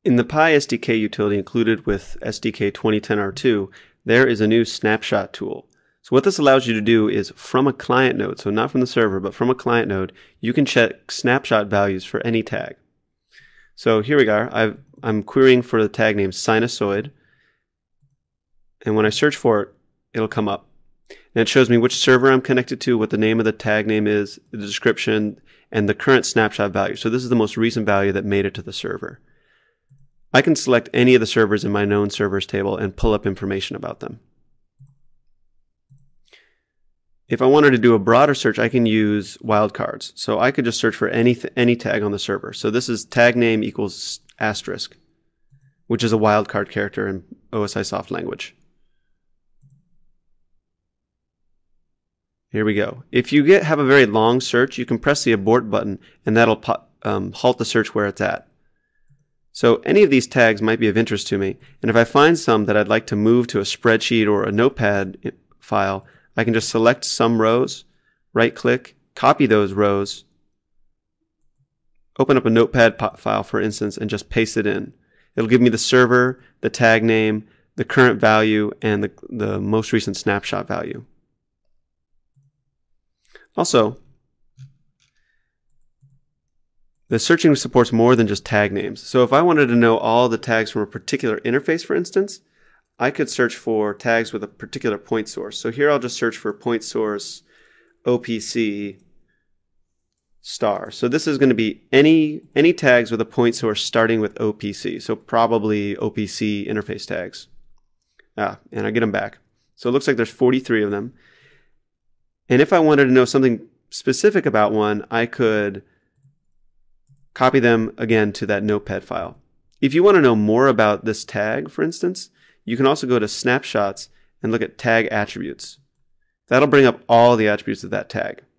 In the PISDK utility included with SDK 2010R2, there is a new snapshot tool. So what this allows you to do is from a client node, so not from the server, but from a client node, you can check snapshot values for any tag. So here we are. I'm querying for the tag name sinusoid, and when I search for it, it'll come up. And it shows me which server I'm connected to, what the name of the tag name is, the description, and the current snapshot value. So this is the most recent value that made it to the server. I can select any of the servers in my known servers table and pull up information about them. If I wanted to do a broader search, I can use wildcards. So I could just search for any tag on the server. So this is tag name equals asterisk, which is a wildcard character in OSIsoft language. Here we go. If you have a very long search, you can press the abort button and that'll halt the search where it's at. So any of these tags might be of interest to me, and if I find some that I'd like to move to a spreadsheet or a notepad file, I can just select some rows, right-click, copy those rows, open up a notepad file for instance, and just paste it in. It'll give me the server, the tag name, the current value, and the most recent snapshot value. Also, the searching supports more than just tag names. So if I wanted to know all the tags from a particular interface, for instance, I could search for tags with a particular point source. So here I'll just search for point source OPC star. So this is going to be any tags with a point source starting with OPC. So probably OPC interface tags. And I get them back. So it looks like there's 43 of them. And if I wanted to know something specific about one, I could copy them again to that notepad file. If you want to know more about this tag, for instance, you can also go to snapshots and look at tag attributes. That'll bring up all the attributes of that tag.